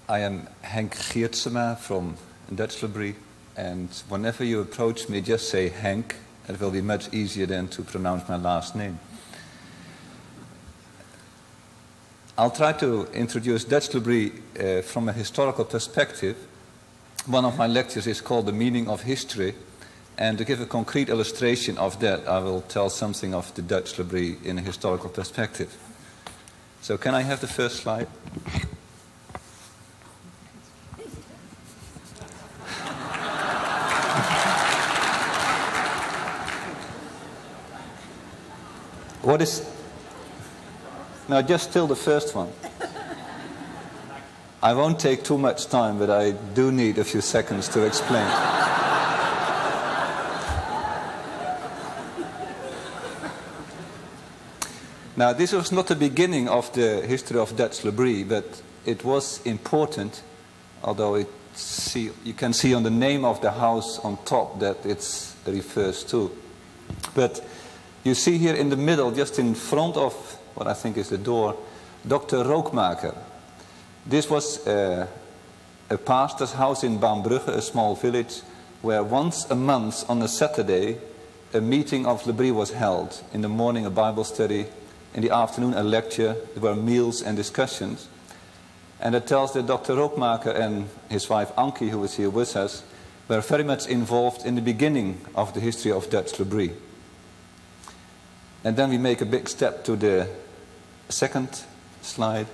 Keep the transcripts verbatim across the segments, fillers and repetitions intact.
I am Henk Geertsema from Dutch-Lebrie, and whenever you approach me, just say Henk. It will be much easier than to pronounce my last name. I'll try to introduce Dutch-Lebrie uh, from a historical perspective. One of my lectures is called The Meaning of History, and to give a concrete illustration of that, I will tell something of the Dutch-Lebrie in a historical perspective. So can I have the first slide? What is... No, just still the first one. I won't take too much time, but I do need a few seconds to explain. Now, this was not the beginning of the history of Dutch-Lebrie, but it was important, although it see, you can see on the name of the house on top that it refers to. But you see here in the middle, just in front of what I think is the door, Doctor Rookmaker. This was uh, a pastor's house in Baambrugge, a small village, where once a month on a Saturday, a meeting of Lebrie was held. In the morning, a Bible study. In the afternoon, a lecture. There were meals and discussions. And it tells that Doctor Rookmaker and his wife Ankie, who is here with us, were very much involved in the beginning of the history of Dutch-Lebrie. And then we make a big step to the second slide.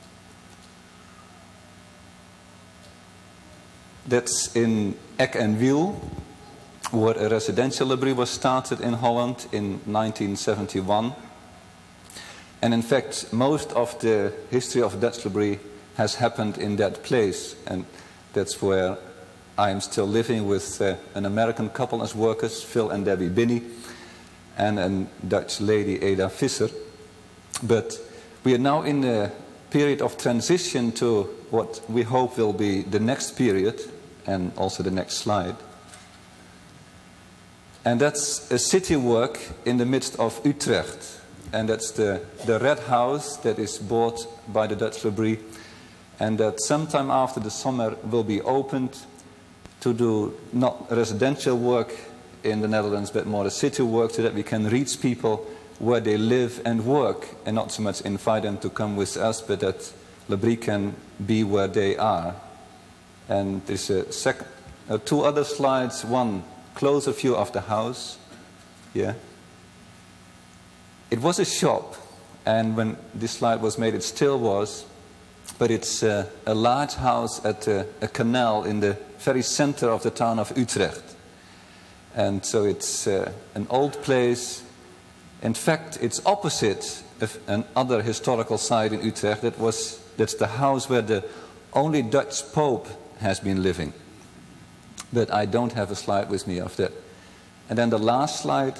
That's in Eck en Wiel, where a residential Lebrie was started in Holland in nineteen seventy-one. And in fact, most of the history of Dutch-Lebrie has happened in that place. And that's where I am still living with uh, an American couple as workers, Phil and Debbie Binney, and a Dutch lady, Ada Visser. But we are now in a period of transition to what we hope will be the next period, and also the next slide. And that's a city work in the midst of Utrecht. And that's the, the red house that is bought by the Dutch-Lebrie, and that sometime after the summer will be opened to do not residential work in the Netherlands, but more a city work, so that we can reach people where they live and work, and not so much invite them to come with us, but that Lebrie can be where they are. And there's a second, uh, two other slides. One closer view of the house. Yeah. It was a shop, and when this slide was made, it still was, but it's uh, a large house at a, a canal in the very center of the town of Utrecht. And so it's uh, an old place. In fact, it's opposite of another historical site in Utrecht. That was, that's the house where the only Dutch Pope has been living. But I don't have a slide with me of that. And then the last slide.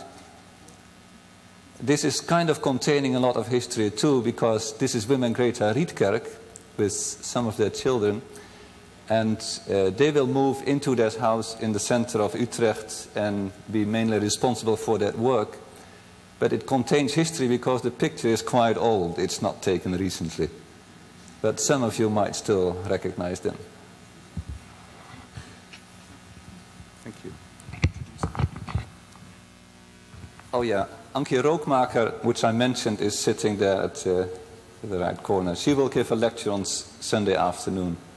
This is kind of containing a lot of history too, because this is Wim and Greta Rietkerk with some of their children. And uh, they will move into that house in the center of Utrecht and be mainly responsible for that work. But it contains history because the picture is quite old. It's not taken recently. But some of you might still recognize them. Thank you. Oh yeah, Ankie Rookmaker, which I mentioned, is sitting there at uh, the right corner. She will give a lecture on Sunday afternoon.